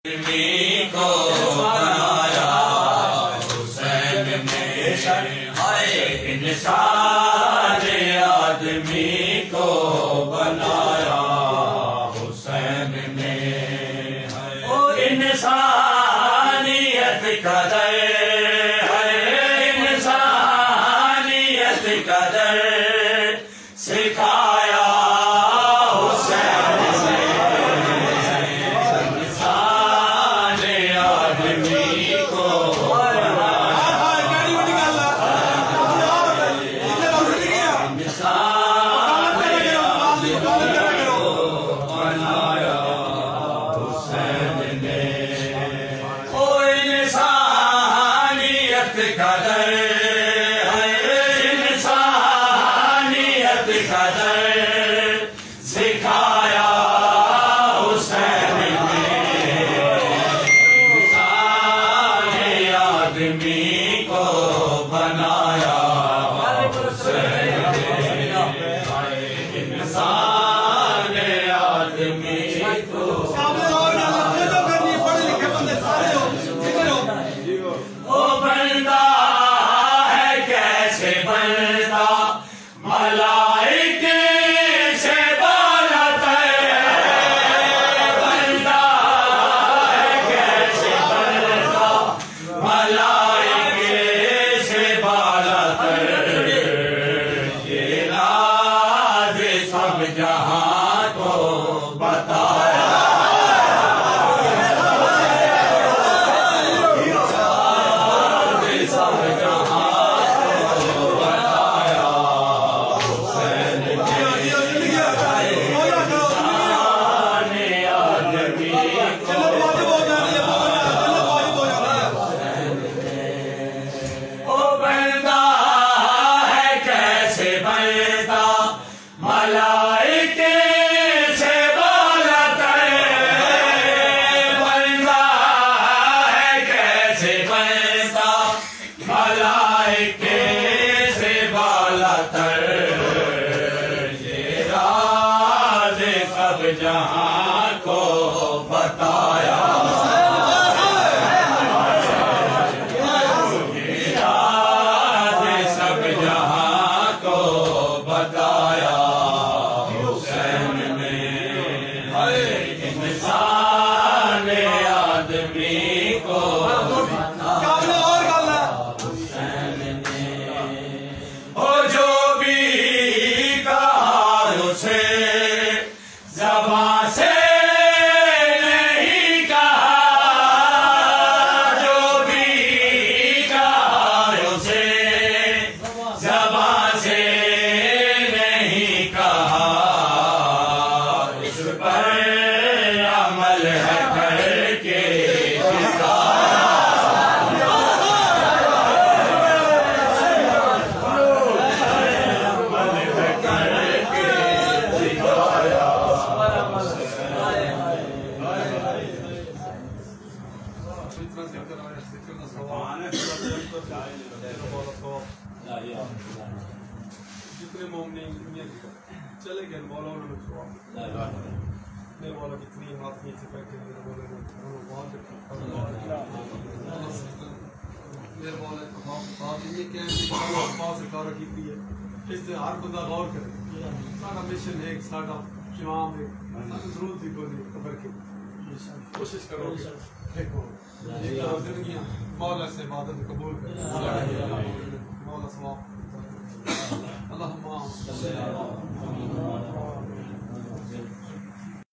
को बनाया हुसैन ने, इंसान आदमी को बनाया हुसैन ने। इंसानियत कदर है, इंसानियत कदर सिखाया कदर है, इंसानियत कदर सिखाया हुसैन ने। इंसान आदमी को बनाया हुसैन ने, इंसान आदमी को बनता है कैसे बनता मलाइके से बालतर, बनता है कैसे बनता मलाइके से बालतर। ये राज सब जहां को बताया मलाइके से बालतर, बनता है कैसे बनता मलाइके से बालतर। ये राज सब जहां को बताया, ये राज सब जहां को बताया हुसैन ने। इंसान आदमी को बनाया हुसैन ने। ओ जो भी कहा उसे ज़बान से नहीं कहा, जो भी कहा उसे ज़बान से नहीं कहा। इस पर अमल है करके जितने मोमिन चले गए मौला उन्होंने मेरे मौला कितनी हाथ नीचे बैठे मेरे मौला मेरे मौला बात ये क्या है सरकार की है, इससे हर बंदा गौर करे। सारा मिशन है, सारा इमाम है, जरूरत ही बोली खबर की कोशिश करो। देखो मौला से इबादत कबूल कर, मौला सवाब। अल्लाहुम्मा